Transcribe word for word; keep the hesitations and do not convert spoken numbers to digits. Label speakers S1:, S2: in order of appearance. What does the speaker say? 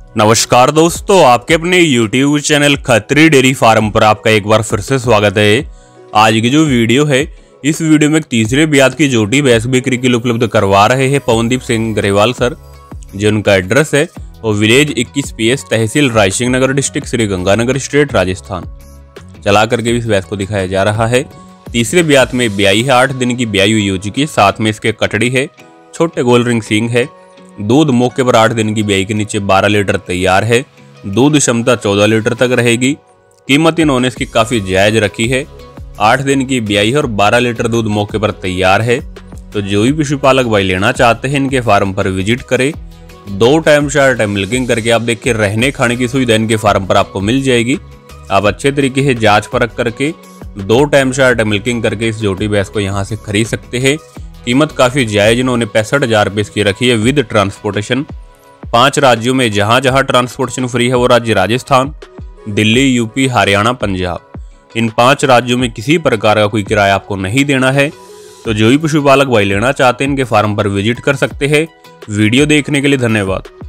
S1: नमस्कार दोस्तों, आपके अपने YouTube channel Khatri dairy farm पर आपका एक बार फिर से स्वागत है। आज की जो वीडियो है, इस वीडियो में एक तीसरे ब्यात की जोटी भैंस बिक्री के लिए उपलब्ध करवा रहे हैं पवनदीप सिंह गरेवाल सर। जो उनका एड्रेस है वो विलेज इक्कीस पी एस, तहसील रायसिंह नगर, डिस्ट्रिक्ट श्री गंगानगर स्टेट, राजस्थान। चला करके इस भैंस को दिखाया जा रहा है। तीसरे ब्यात में ब्याई है, आठ दिन की ब्याई हुई हो चुकी है। साथ में इसके कटड़ी है, छोटे गोल रिंग सींग है। दूध मौके पर आठ दिन की ब्याई के नीचे बारह लीटर तैयार है। दूध क्षमता चौदह लीटर तक रहेगी। कीमत इन्होंने इसकी काफ़ी जायज़ रखी है। आठ दिन की ब्याई है और बारह लीटर दूध मौके पर तैयार है। तो जो भी पशुपालक भाई लेना चाहते हैं, इनके फार्म पर विजिट करें। दो टाइम चार टाइम मिल्किंग करके आप देखिए, रहने खाने की सुविधा इनके फार्म पर आपको मिल जाएगी। आप अच्छे तरीके से जाँच परख करके दो टाइम चार टाइम मिल्किंग करके इस जोटी भैंस को यहाँ से खरीद सकते हैं। कीमत काफ़ी जायज़ इन्होंने पैंसठ हज़ार रुपये इसकी रखी है विद ट्रांसपोर्टेशन। पांच राज्यों में जहां जहां ट्रांसपोर्टेशन फ्री है वो राज्य राजस्थान, दिल्ली, यूपी, हरियाणा, पंजाब। इन पांच राज्यों में किसी प्रकार का कोई किराया आपको नहीं देना है। तो जो भी पशुपालक भाई लेना चाहते हैं, इनके फार्म पर विजिट कर सकते हैं। वीडियो देखने के लिए धन्यवाद।